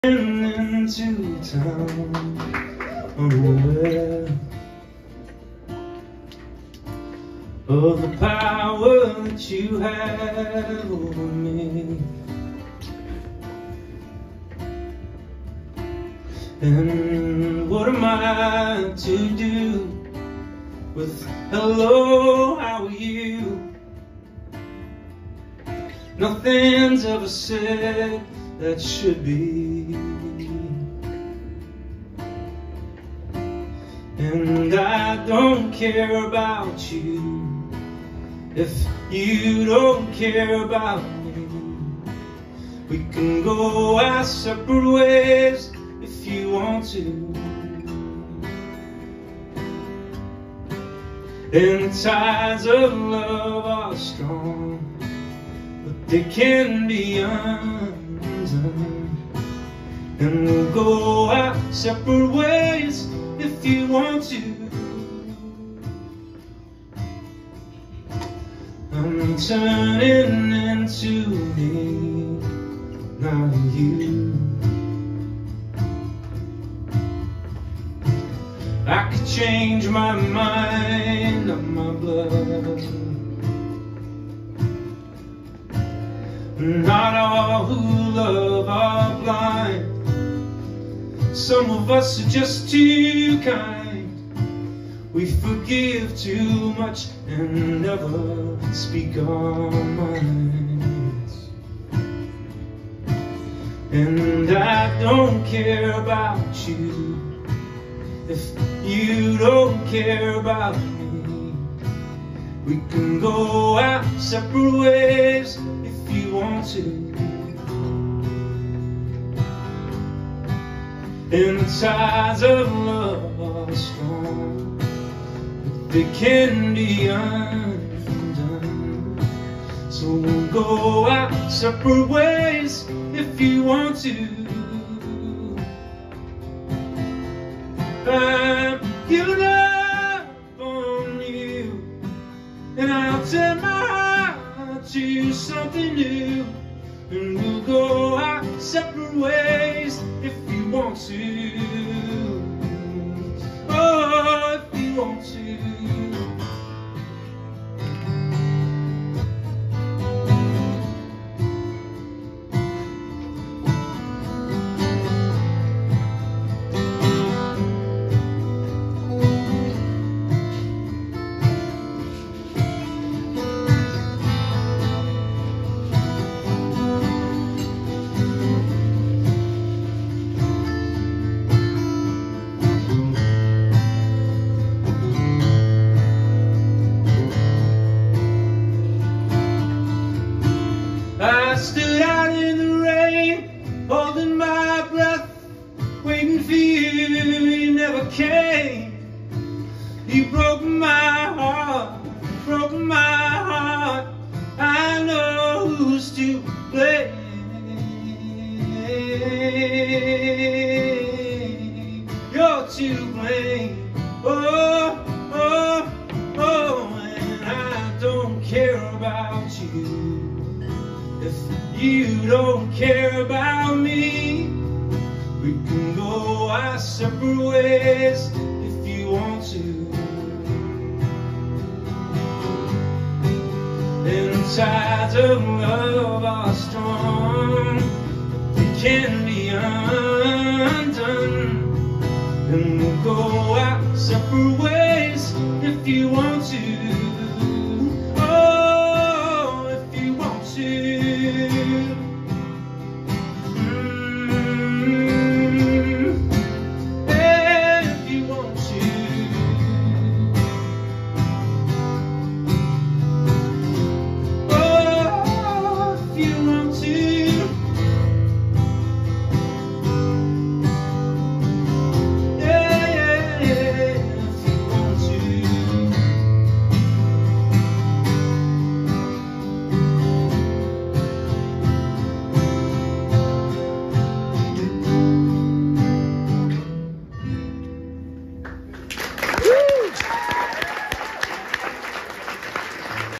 into town, unaware of the power that you have over me. And what am I to do with hello, how are you? Nothing's ever said that should be. And I don't care about you if you don't care about me. We can go our separate ways if you want to. And the ties of love are strong, but they can be undone. And we'll go our separate ways if you want to. I'm turning into me, not you. I could change my mind on my blood. Not all who love are blind. Some of us are just too kind. We forgive too much and never speak our minds. And I don't care about you if you don't care about me. We can go our separate ways if you want to. And the ties of love are strong, but they can be undone. So we'll go our separate ways if you want to. I'm giving up on you, and I'll turn my heart to something new. And we'll go our separate ways if you want to. Oh, if you want to. I stood out in the rain, holding my breath, waiting for you, you never came. You broke my heart, broke my heart. I know who's to blame. You're to blame. Oh, oh, oh, and I don't care about you if you don't care about me. We can go our separate ways if you want to. And the ties of love are strong, they can be undone. And we'll go our separate ways if you want to. Oh, if you want to. You want to.